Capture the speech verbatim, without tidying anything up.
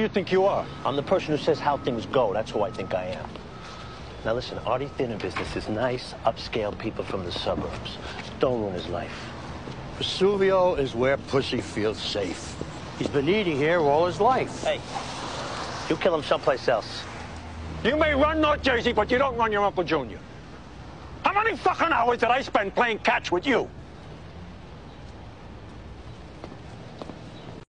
you think you are? I'm the person who says how things go. That's who I think I am. Now listen, Artie Thinner business is nice, upscale people from the suburbs. Don't ruin his life. Vesuvio is where Pussy feels safe. He's been eating here all his life. Hey, you kill him someplace else. You may run North Jersey, but you don't run your Uncle Junior. How many fucking hours did I spend playing catch with you?